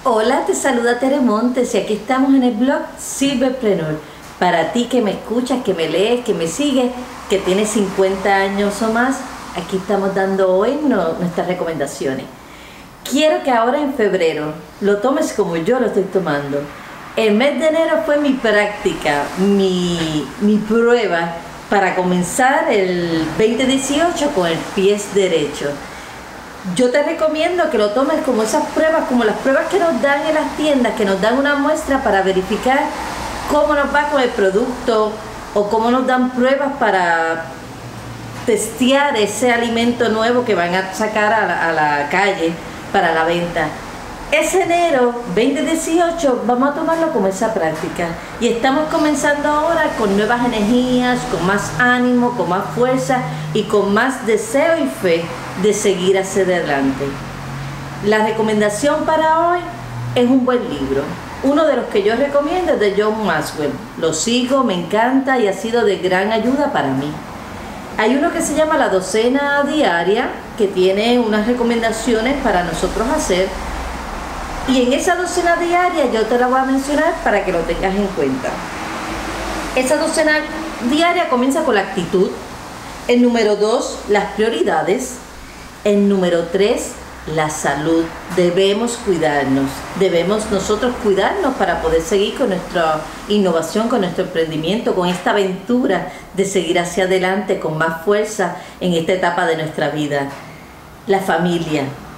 Hola, te saluda Tere Montes y aquí estamos en el blog Silverpreneur. Para ti que me escuchas, que me lees, que me sigues, que tienes 50 años o más, aquí estamos dando hoy nuestras recomendaciones. Quiero que ahora en febrero lo tomes como yo lo estoy tomando. El mes de enero fue mi práctica, mi prueba para comenzar el 2018 con el pie derecho. Yo te recomiendo que lo tomes como esas pruebas, como las pruebas que nos dan en las tiendas, que nos dan una muestra para verificar cómo nos va con el producto o cómo nos dan pruebas para testear ese alimento nuevo que van a sacar a la calle para la venta. Ese enero 2018 vamos a tomarlo como esa práctica y estamos comenzando ahora con nuevas energías, con más ánimo, con más fuerza y con más deseo y fe de seguir hacia adelante. La recomendación para hoy es un buen libro. Uno de los que yo recomiendo es de John Maxwell. Lo sigo, me encanta y ha sido de gran ayuda para mí. Hay uno que se llama La Docena Diaria, que tiene unas recomendaciones para nosotros hacer. Y en esa docena diaria yo te la voy a mencionar para que lo tengas en cuenta. Esa docena diaria comienza con la actitud. El número 2, las prioridades. El número 3, la salud. Debemos cuidarnos. Debemos nosotros cuidarnos para poder seguir con nuestra innovación, con nuestro emprendimiento, con esta aventura de seguir hacia adelante con más fuerza en esta etapa de nuestra vida. La familia.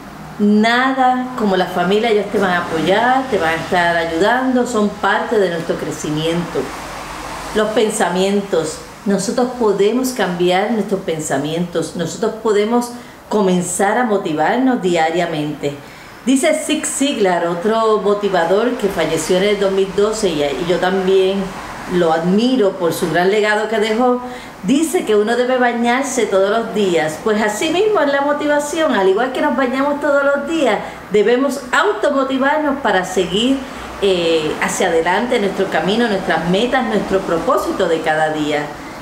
Nada como la familia, ellos te van a apoyar, te van a estar ayudando, son parte de nuestro crecimiento. Los pensamientos, nosotros podemos cambiar nuestros pensamientos, nosotros podemos comenzar a motivarnos diariamente. Dice Zig Ziglar, otro motivador que falleció en el 2012 y yo también lo admiro por su gran legado que dejó. Dice que uno debe bañarse todos los días. Pues así mismo es la motivación. Al igual que nos bañamos todos los días, debemos automotivarnos para seguir hacia adelante nuestro camino, nuestras metas, nuestro propósito de cada día.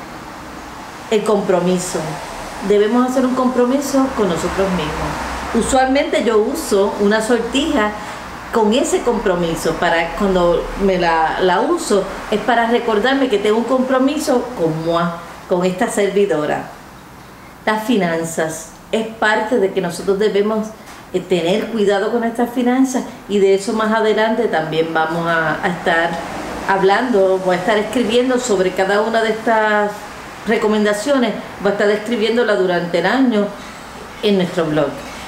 El compromiso. Debemos hacer un compromiso con nosotros mismos. Usualmente yo uso una sortija con ese compromiso, para cuando me la uso, es para recordarme que tengo un compromiso con esta servidora. Las finanzas, es parte de que nosotros debemos tener cuidado con nuestras finanzas y de eso más adelante también vamos a estar hablando, voy a estar escribiendo sobre cada una de estas recomendaciones, voy a estar escribiéndola durante el año en nuestro blog.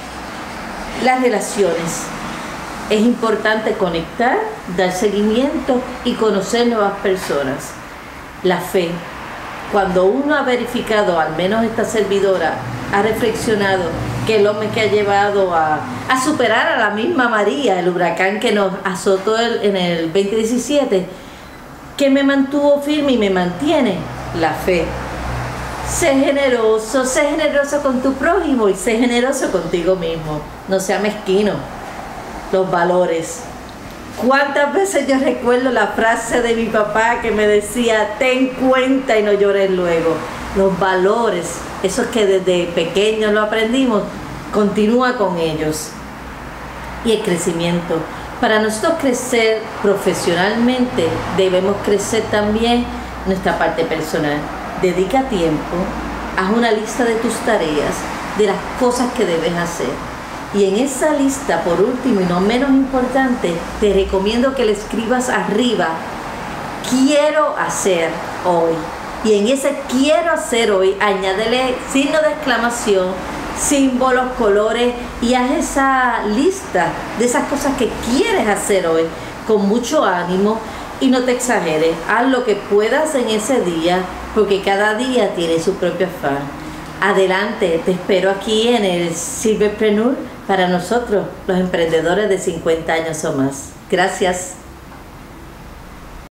Las relaciones. Es importante conectar, dar seguimiento y conocer nuevas personas. La fe. Cuando uno ha verificado, al menos esta servidora ha reflexionado que el hombre que ha llevado a superar a la misma María, el huracán que nos azotó en el 2017, que me mantuvo firme y me mantiene, la fe. Sé generoso con tu prójimo y sé generoso contigo mismo. No sea mezquino. Los valores. ¿Cuántas veces yo recuerdo la frase de mi papá que me decía, ten cuenta y no llores luego? Los valores, esos que desde pequeños lo aprendimos, continúa con ellos. Y el crecimiento. Para nosotros crecer profesionalmente, debemos crecer también nuestra parte personal. Dedica tiempo, haz una lista de tus tareas, de las cosas que debes hacer. Y en esa lista, por último y no menos importante, te recomiendo que le escribas arriba, quiero hacer hoy. Y en ese quiero hacer hoy, añádele signo de exclamación, símbolos, colores y haz esa lista de esas cosas que quieres hacer hoy con mucho ánimo y no te exageres. Haz lo que puedas en ese día porque cada día tiene su propio afán. Adelante, te espero aquí en el Silverpreneur para nosotros, los emprendedores de 50 años o más. Gracias.